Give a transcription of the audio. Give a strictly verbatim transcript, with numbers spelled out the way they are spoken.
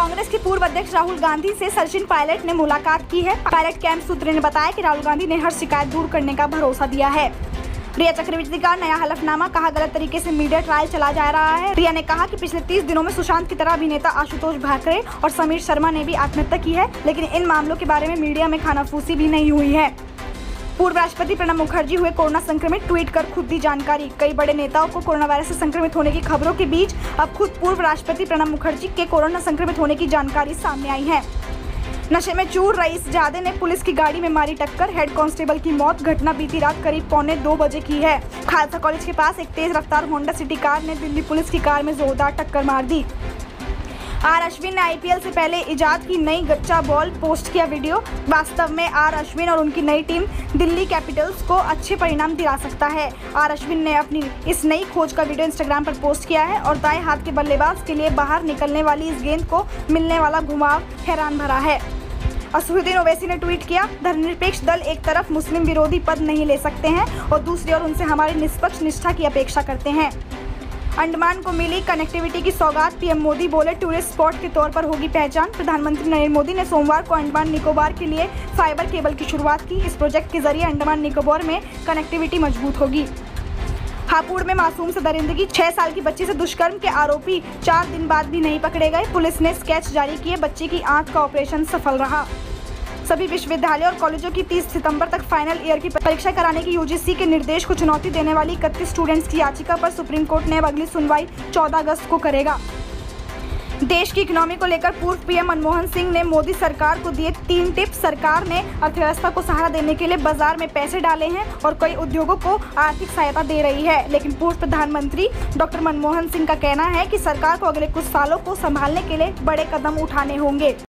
कांग्रेस के पूर्व अध्यक्ष राहुल गांधी से सचिन पायलट ने मुलाकात की है। पायलट कैंप सूत्रों ने बताया कि राहुल गांधी ने हर शिकायत दूर करने का भरोसा दिया है। रिया चक्रवर्ती का नया हलफनामा, कहा गलत तरीके से मीडिया ट्रायल चला जा रहा है। रिया ने कहा कि पिछले तीस दिनों में सुशांत की तरह अभिनेता आशुतोष भाकरे और समीर शर्मा ने भी आत्महत्या की है, लेकिन इन मामलों के बारे में मीडिया में खानाफूसी भी नहीं हुई है। पूर्व राष्ट्रपति प्रणब मुखर्जी हुए कोरोना संक्रमित, ट्वीट कर खुद दी जानकारी। कई बड़े नेताओं को कोरोना वायरस से संक्रमित होने की खबरों के बीच अब खुद पूर्व राष्ट्रपति प्रणब मुखर्जी के कोरोना संक्रमित होने की जानकारी सामने आई है। नशे में चूर रईस जादे ने पुलिस की गाड़ी में मारी टक्कर, हेड कांस्टेबल की मौत। घटना बीती रात करीब पौने दो बजे की है। खालसा कॉलेज के पास एक तेज रफ्तार होंडा सिटी कार ने दिल्ली पुलिस की कार में जोरदार टक्कर मार दी। आर अश्विन ने आईपीएल से पहले इजाद की नई गच्चा बॉल पोस्ट किया वीडियो। वास्तव में आर अश्विन और उनकी नई टीम दिल्ली कैपिटल्स को अच्छे परिणाम दिला सकता है। आर अश्विन ने अपनी इस नई खोज का वीडियो इंस्टाग्राम पर पोस्ट किया है और दाएं हाथ के बल्लेबाज के लिए बाहर निकलने वाली इस गेंद को मिलने वाला घुमाव हैरान भरा है। असदुद्दीन ओवैसी ने ट्वीट किया, धर्मनिरपेक्ष दल एक तरफ मुस्लिम विरोधी पद नहीं ले सकते हैं और दूसरी ओर उनसे हमारी निष्पक्ष निष्ठा की अपेक्षा करते हैं। अंडमान को मिली कनेक्टिविटी की सौगात, पीएम मोदी बोले टूरिस्ट स्पॉट के तौर पर होगी पहचान। प्रधानमंत्री नरेंद्र मोदी ने सोमवार को अंडमान निकोबार के लिए फाइबर केबल की शुरुआत की। इस प्रोजेक्ट के जरिए अंडमान निकोबार में कनेक्टिविटी मजबूत होगी। हापुड़ में मासूम से दरिंदगी, छह साल की बच्ची से दुष्कर्म के आरोपी चार दिन बाद भी नहीं पकड़े गए। पुलिस ने स्केच जारी किए, बच्ची की आंख का ऑपरेशन सफल रहा। सभी विश्वविद्यालयों और कॉलेजों की तीस सितंबर तक फाइनल ईयर की परीक्षा कराने की यूजीसी के निर्देश को चुनौती देने वाली इकतीस स्टूडेंट्स की याचिका पर सुप्रीम कोर्ट ने अब अगली सुनवाई चौदह अगस्त को करेगा। देश की इकोनॉमी को लेकर पूर्व पीएम मनमोहन सिंह ने मोदी सरकार को दिए तीन टिप्स। सरकार ने अर्थव्यवस्था को सहारा देने के लिए बाजार में पैसे डाले हैं और कई उद्योगों को आर्थिक सहायता दे रही है, लेकिन पूर्व प्रधानमंत्री डॉक्टर मनमोहन सिंह का कहना है कि सरकार को अगले कुछ सालों को संभालने के लिए बड़े कदम उठाने होंगे।